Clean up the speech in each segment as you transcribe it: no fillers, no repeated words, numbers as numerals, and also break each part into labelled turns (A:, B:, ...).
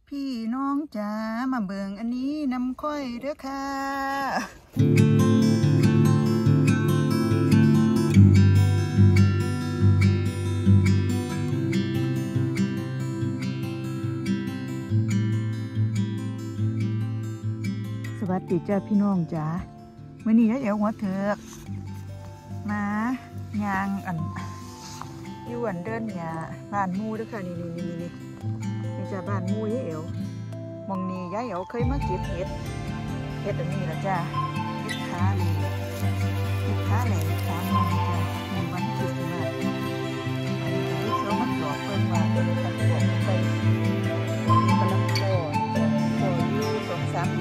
A: พี่น้องจ๋ามาเบิ่งอันนี้นำค่อยเด้อค่ะสวัสดีจ้าพี่น้องจ๋ามื้อนี้เดี๋ยวหัวเถือกมายางอยู่อันเดินเนี่ยบ้านมูเด้อค่ะนี่จะบ้านมูยายเอ๋วมองนี่ยายเอ๋วเคยมาเก็บเห็ดอันนี้ละจ้าเห็ดขาเลยเห็ดขาแหล่ขามันจ้ามีวันคริสต์มาสอันนี้ก็เขามาหลอกเพิ่นมาเป็นตัดบอกไปมีกำลังโตอยู่2-3 โล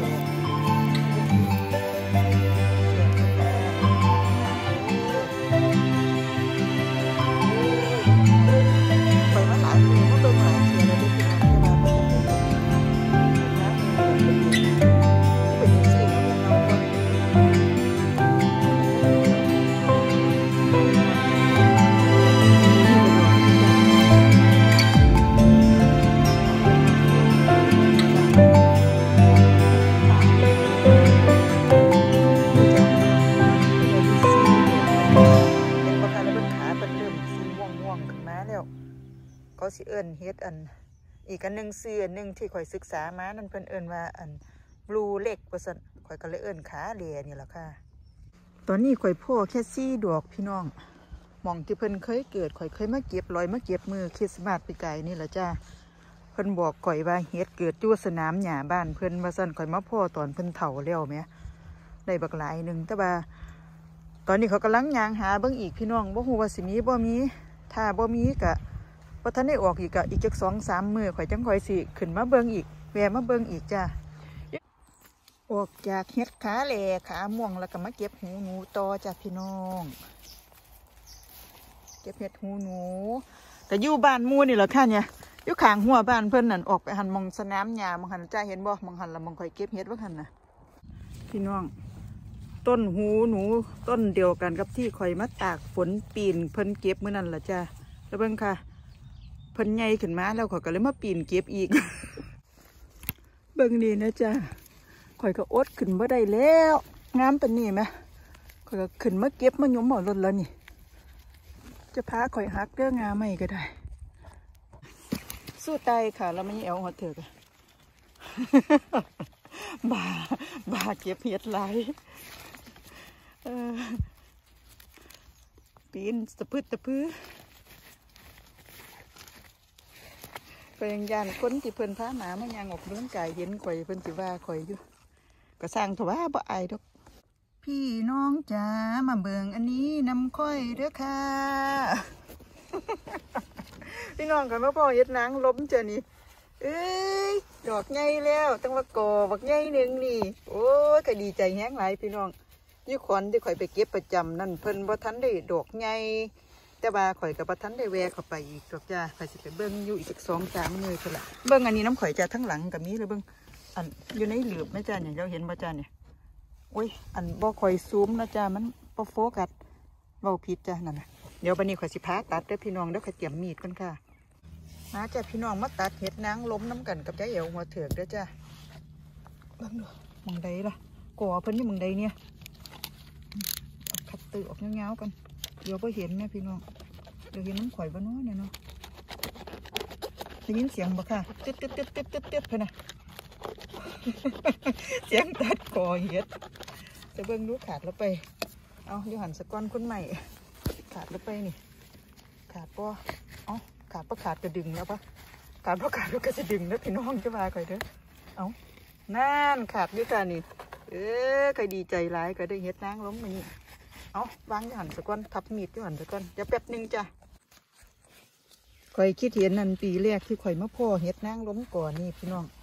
A: เขาสิเอิ้นเฮ็ดอีกอันหนึ่งซื้ออันหนึ่งที่ข่อยศึกษามานั่นเพิ่นเอิ้นว่าบลูเล็กว่าซั่นข่อยก็เลยเอิ้นขาเหล่นี่แหละค่ะตอนนี้ข่อยพ่อแค่4 ดอกพี่น้องหม่องที่เพิ่นเคยเกิดข่อยเคยมาเก็บมือคริสต์มาสปีกายนี่แหละจ้าเพิ่นบอกข่อยว่าเฮ็ดเกิดอยู่สนามหญ้าบ้านเพิ่นว่าซั่นข่อยมาพ่อตอนเพิ่นเฒ่าแล้วแหมได้บักหลายนึงแต่ว่าตอนนี้เขากำลังย่างหาเบิ่งอีกพี่น้องบ่ฮู้ว่าสิมีบ่มีถ้าบ่มีก็พอท่านได้ออกอีกจัก2-3 มื้อข่อยจังข่อยสิขึ้นมาเบิ่งอีกแวะมาเบิ่งอีกจ้าออกจากเฮ็ดขาแหล่ขาม่วงแล้วก็มาเก็บหูหนูต่อจ้าพี่น้องเก็บเห็ดหูหนูแต่อยู่บ้านมูนี่แหละค่ะเนี่ยอยู่ข้างหัวบ้านเพิ่นนั่นออกไปหันมองสนามหญ้ามองหันจ้าเห็นบ่มองหันละมองข่อยเก็บเห็ดว่าหันน่ะพี่น้องต้นหูหนูต้นเดียวกันกับที่ข่อยมาตากฝนปีนเพิ่นเก็บมื้อนั้นล่ะจ้าแล้วเบิ่งค่ะเพิ่นใหญ่ขึ้นมาแล้วข่อยก็เลยมาปีนเก็บอีก เบิ่งนี่นะจ้าข่อยก็อดขึ้นบ่ได้แล้วงามปานนี้ไหมข่อยก็ขึ้นมาเก็บมาหยุมหมอรถแล้วนี่จะพาข่อยหักเรื่องงาไม่ก็ได้สู้ตายค่ะแล้วไม่แอวหัวเถือกบ่าเก็บเห็ดหลายปีนตะพื้ก็ยังยานคนที่เพิ่นพาหมาไม่ยังออกเรื่องไก่เห็นข่อยเพิ่นสิว่าข่อยอยู่ก็สร้างถว่าบ่อายดอกพี่น้องจ๋ามาเบิ่งอันนี้นำค่อยเด้อค่ะ พี่น้องกันมาพ่อเฮ็ดนางล้มเจอนี่เอ้ยดอกใหญ่แล้วตั้งว่ากอบักใหญ่หนึ่งนี่โอ้ยก็ดีใจแฮงหลายพี่น้องยี่ขอนที่ข่อยไปเก็บประจำนั่นเพิ่นบ่ทันได้ดอกใหญ่แต่ว่าข่อยกับบ่ทันได้แวะเข้าไปอีกดอกจ้าข่อยสิไปเบิ่งอยู่อีก2-3 มื้อพุ่นล่ะเบิ่งอันนี้น้ำข่อยจ้าทั้งหลังก็มีเลยเบิ่งอยู่ในหลืบแม่จ้าเนี่ยเราเห็นบ่จ้าเนี่ยโอ้ยบ่ข่อยซูมนะจ้ามันบ่โฟกัสเว้าผิดจ้านั่นน่ะเดี๋ยววันนี้ข่อยสิพาตัดเด้อพี่น้องเด้อข่อยเตรียมมีดก่อนค่ะมาจ้าพี่น้องมาตัดเห็ดนางล้มน้ำกันกับยายเอ๋วหัวเถือกเด้อจ้าเบิ่งดูมองใดล่ะก่อเพิ่นนี่มองใดเนี่ยเอาคัตเตอร์ออกเงาๆกันเดี๋ยวบ่เห็นนะพี่น้องเดี๋ยวเห็นน้ำข่อยบ่น้อยเนี่ยเนาะได้ยินเสียงบ่ค่ะตึ๊ดเพิ่นน่ะ เสียงตัดก่อเห็ดจะเบิ่งดูขาดแล้วไปเอาอยู่หันสะก้อนคนใหม่ขาดแล้วไปนี่ขาดป่ะเอาขาดป่ะขาดก็ดึงแล้วป่ะขาดป่ะขาดก็จะดึงแล้วพี่น้องจะมาก่อยเด้อเอานั่นขาดด้วยกันนี่ใครดีใจร้ายก็ได้เห็ดนางล้มมานี่เอาวางอยู่หันสะก้อนทับมีดอยู่หันสะก้อนเดี๋ยวแป๊บนึงจ้ะข่อยคิดเห็นนั่นปีแรกที่ข่อยมาพ่อเห็ดนางล้มก่อนนี่พี่น้อง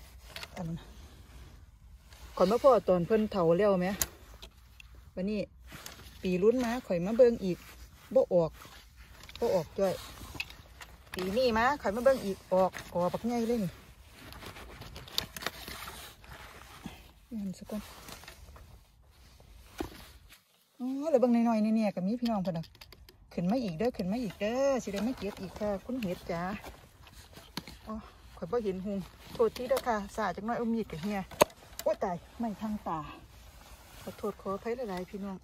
A: ข่อยมาพ่อตอนเพิ่นเฒ่าแล้วไหมวันนี้ปีรุ่นมาข่อยมาเบิ่งอีกบ่ออกด้วยปีนี้มาข่อยมาเบิ่งอีกออกปักใหญ่เลยนี่หันสักก่อนอ๋อแล้วเบิ่งน้อยๆเนี่ยกับมีพี่น้องเพิ่นน่ะขึ้นมาอีกเด้อสิได้มาเก็บอีกค่ะคุณเห็ดจ๋าอ๋อข่อยบ่เห็นหุงโทษที่เด้อค่ะสาจังน้อยเอามีดกับเฮียโอ้ตายไม่ทางตาขอโทษขออภัยหลายๆพี่น้อง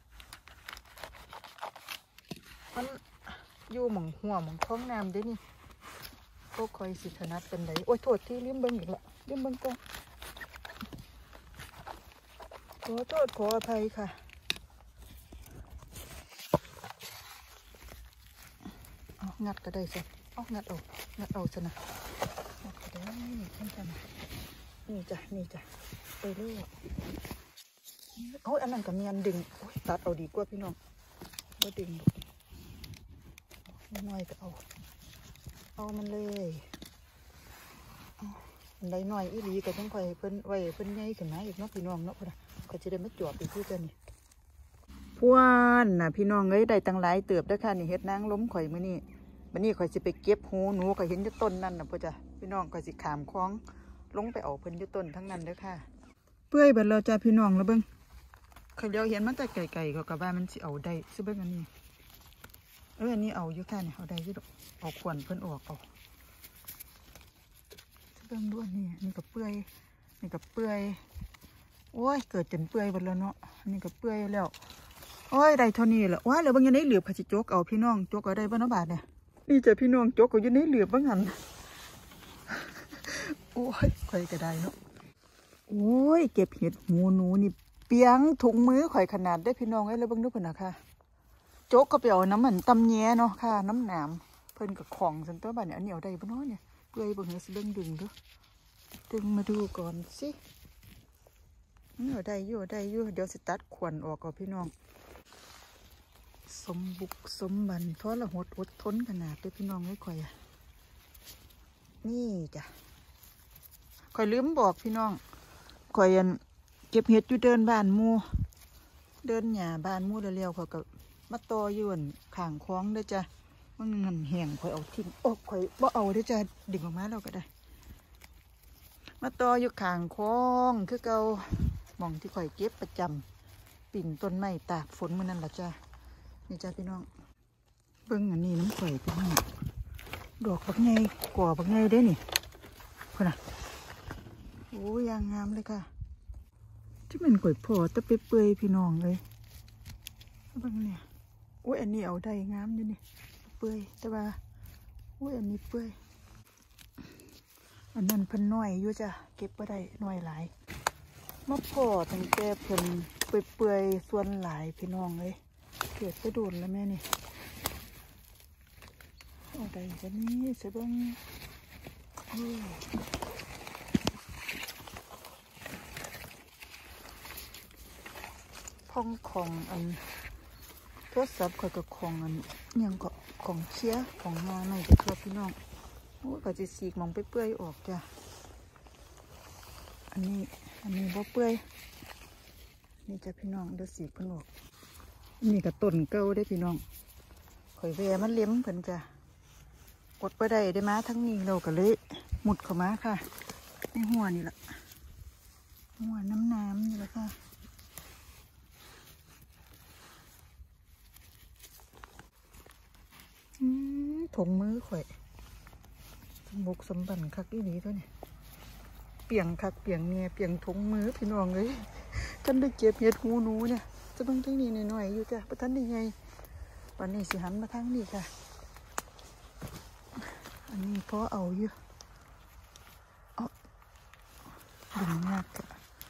A: มันอยู่หม่องหัวหม่องท้องน้ำเด้นี่โอ้คอยสิถนัดเป็นไรโอ้ยโทษที่ลืมเบิ่งอีกละลืมเบิ่งก่อนขอโทษขออภัยค่ะเอางัดก็ได้สิเอางัดเอาซะนะงัดก็ได้นี่ขึ้นกันนี่จ้ะไปเรื่อยโอ้ยอันนั้นก็มีอันดึงตัดเอาดีกว่าพี่น้องบ่ดึงน้อยก็เอามันเลยอันใดหน่อยอีหลีก็ต้องคอยเพิ่นไว้เพิ่นใหญ่ขึ้นมาอีกเนาะพี่น้องเนาะพุ่นน่ะก็จะได้มาจวบอีกคือกันนี่พวนน่ะพี่น้องเอ้ยได้ตั้งหลายเติบเด้อค่ะนี่เฮ็ดนางล้มข่อยมื้อนี้บัดนี้ข่อยสิไปเก็บหูหนูข่อยเห็นอยู่ต้นนั่นน่ะพ่อจ้ะพี่น้องข่อยสิขามคลองลงไปเอาเพิ่นอยู่ต้นทั้งนั้นเด้อค่ะเปื่อยเบิดแล้วจ้ะพี่น้องแล้วเบิ่งข่อยเลี้ยวเห็นมันแต่ไกลๆก็ว่ามันสิเอาได้ซิเบิ่งอันนี้อันนี้เอาอยู่ค่ะนี่เอาได้อยู่ดอกเอาขวัญเพิ่นออกเอาเบิ่งด้วยนี่ก็เปื่อยนี่ก็เปื่อยโอ้ยเกิดจนเปื่อยหมดแล้วเนาะนี่ก็เปื่อยแล้วโอ้ยได้เท่านี้แหละว้าแล้วบางอย่างในเหลือบพะจิโจกเอาพี่น้องโจกเอาได้บ้านบาทเนี่ยนี่จะพี่น้องโจกเอาอยู่ในเหลือบบางหันโอ้ยข่อยก็ได้เนาะโอ้ยเก็บเห็ดหูหนูนี่เปียงถุงมือข่อยขนาดได้พี่น้องไอ้แล้วเบิ่งดูพุ่นน่ะค่ะโจกก็ไปเอาน้ำมันตำแย่เนาะค่ะน้ำหนามเพิ่นกับของสันตัวบ้านเนี่ยอันนี้เอาได้บ่เนาะเนี่ยเปื่อยบ่เหือสิเบิ่งดึงมาดูก่อนสิเอาได้อยู่เดี๋ยวสิตัดขวัญออกก่อนพี่น้องสมบุกสมบันเพราะละหดอดทนขนาดด้วยพี่น้องไม่ค่อยนี่จ้ะค่อยลืมบอกพี่น้องค่อยเก็บเห็ดอยู่เดินบ้านมูเดินหญ้าบ้านมูเร็วๆค่อยกับมาต่อยื่นข่างคล้องด้วยจ้ะมันเงินแห้งค่อยเอาทิ้งโอ้ค่อยบ่เอาด้วยจ้ะดึงออกมาเราก็ได้มาต่ออยู่ข่างคล้องคือเก่ามองที่ข่อยเก็บประจำปิ่นต้นไม้ตากฝนมื้อนั้นล่ะจ้ะนี่จ้ะพี่น้องเบิ่งอันนี้น้ำข่อยพี่น้องดอกบักไงก่อบักไงได้นี่พุ่นน่ะโอ้ยางงามเลยค่ะที่มันข่อยพอตะเปื่อยพี่น้องเลยเบิ่งเนี่ยโอ้ยอันนี้เอาได้งามอยู่นี่เปื่อยแต่ว่าโอ้ยอันนี้เปื่อยอันนั้นเพิ่นน้อยอยู่จ้ะเก็บบ่ได้น้อยหลายมาพอตั้งแต่เพิ่นเปื่อยส่วนหลายพี่น้องเลยเกิดไปโดนแล้วแม่นี่เอาได้กันนี่เสบังพ่องของอันโทรศัพท์ข่อยกับของอันยังก็ของเชี่ยของงาไม่จะเพื่อพี่น้องโอ้ก็จะสีกมองไปเปื่อยออกจ้ะอันนี้บ่เปื่อยนี่จะพี่น้องเดี๋ยวสีกเพิ่นออกนี่ก็ต้นเก่าได้พี่น้องข่อยแวมันเลี้ยมเพิ่นจ้ะกดไปได้มาทั้งนี้เราก็เลยหมุดเข้ามาค่ะในหัวนี่แหละหัวน้ำนี่แหละค่ะถุงมือข่อยสมบุกสมบันคักอีนี้ตัวเนี่ยเปียงคักเปียงเนี่ยเปียงถุงมือพี่น้องเลยฉันได้เก็บเห็ดหูหนูเนี่ยจะเบิ่งทั้งนี้หน่อยๆอยู่จ้ะประทันได้ไงวันนี้สิหันมาทางนี้ค่ะอันนี้พอเอาอยู่ดึงยากจ้ะ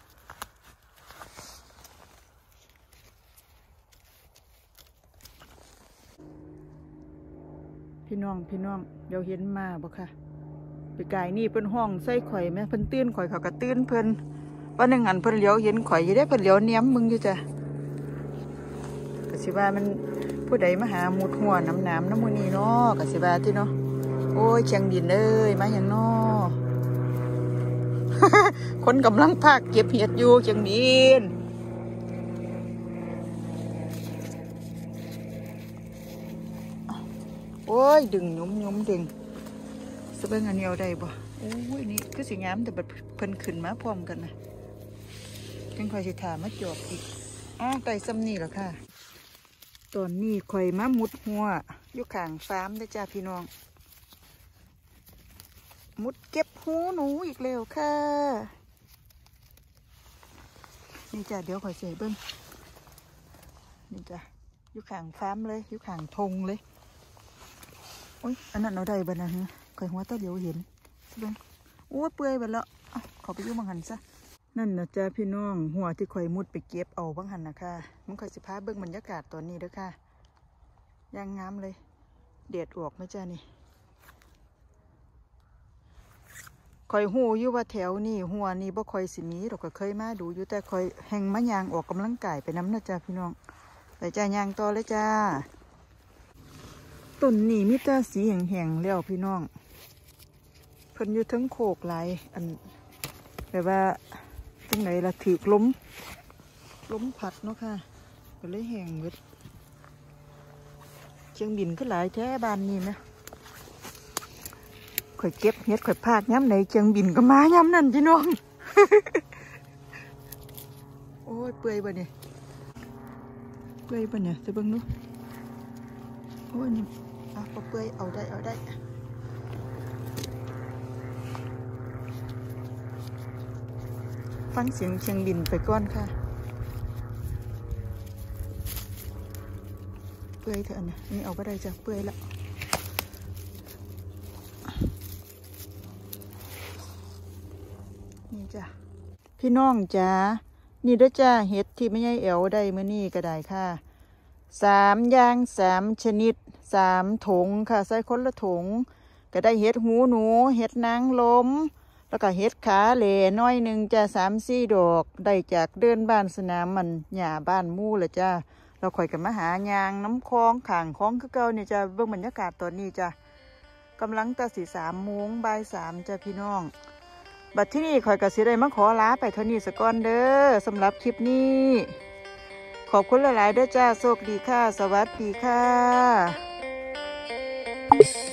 A: พี่น้องเดี๋ยวเห็นมาบ่ค่ะไปไก่นี่เพิ่นห้องใส่ข่อยแม่เพิ่นตื่นข่อยเขาก็ตื่นเพิ่นวันหนึ่งหันเพิ่นเลี้ยวเห็นข่อยอยู่ได้เพิ่นเลี้ยวเนี้ยมึงอยู่จ้ะก็สิว่ามันผู้ใดมาหาหมุดหัวน้ำมูนี่เนาะก็สิว่าที่เนาะโอ้ยเชียงดินเอ้ยมาอย่างเนาะ คนกำลังพากเก็บเห็ดอยู่เชียงดินโอ้ยดึงยุ่มดึงสเบิ้งอันนี้เอาได้บ่โอ้ยนี่คือสีงามแต่แบบเพิ่นขึ้นมาพร้อมกันนะจังคอยสิถามมาจอบอีกไก่ซ้ำนี่เหรอค่ะตอนนี้คอยมามุดหัวอยู่ข้างฟาร์มได้จ้าพี่น้องมุดเก็บหูหนูอีกแล้วค่ะนี่จ้ะเดี๋ยวข่อยเสียเบิ้งนี่จ้ะอยู่ข้างฟาร์มเลยอยู่ข้างธงเลยโอ้ยอันนั้นเอาได้บ้านะฮะข่อยหัวตาเดี๋ยวเห็นเบิ้งโอ้เปื่อยไปแล้วขอไปยุ่งบังหันซะนั่นนะจ้ะพี่น้องหัวที่ข่อยมุดไปเก็บเอาบังหันนะค่ะมันข่อยสิพาเบิ้งบรรยากาศตอนนี้เด้อค่ะย่างงามเลยเด็ดออกไหมจ้ะนี่ข่อยหูอยู่ว่าแถวนี่หัวนี่บ่ค่อยสิมีเราก็เคยมาดูอยู่แต่ข่อยแห่งมะยางออกกำลังกายไปน้ำนะจ้ะพี่น้องไปจ้ายางต่อเลยจ้าต้นนี่มิตรสีแห้งๆแล้วพี่น้องเพิ่นอยู่ทั้งโขกหลายอันแบบว่าจังไหนล่ะถือล้มผัดเนาะค่ะก็เลยแห้งหมดเชียงบินก็หลายแท้บ้านนี่ไหมข่อยเก็บเฮ็ดข่อยพากย้ำไหนเชียงบินก็มาย้ำนั่นพี่น้อง โอ้ยเปื่อยบ่เนี่ยเปื่อยบ่เนี่ยจะเบิ่งดูโอ้ยนี่พอเปื่อยเอาได้ฟังเสียงเชียงบินไปก่อนค่ะเปื่อยเถอะนะนี่เอาไปได้จ้ะเปื่อยแล้วนี่จ้ะพี่น้องจ้านี่เด้อจ้าเห็ดที่ไม่ใช่แอวได้เมื่อนี่ก็ได้ค่ะ3 อย่าง 3 ชนิด 3 ถุงค่ะใส่คนละถุงก็ได้เห็ดหูหนูเห็ดนางลมแล้วก็เห็ดขาเหล่น้อยหนึ่งจ้า3-4 ดอกได้จากเดินบ้านสนามมันหญ้าบ้านมู่เลยจ้าเราค่อยกันมาหายางน้ำคลองข่างคลองคือเก่าเนี่ยจ้าเบื้องบรรยากาศตอนนี้จ้ากำลังตี 3 โมงบ่าย 3จ้าพี่น้องบัดที่นี่ข่อยกับสิได้มาขอลาไปเท่านี้สักก่อนเด้อสำหรับคลิปนี้ขอบคุณหลายๆเด้อจ้าโชคดีค่ะสวัสดีค่ะ